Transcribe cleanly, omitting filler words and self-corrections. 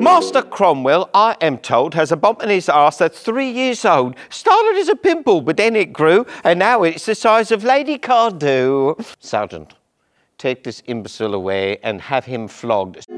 Master Cromwell, I am told, has a bump in his arse that's 3 years old. Started as a pimple, but then it grew, and now it's the size of Lady Cardew. Sergeant, take this imbecile away and have him flogged.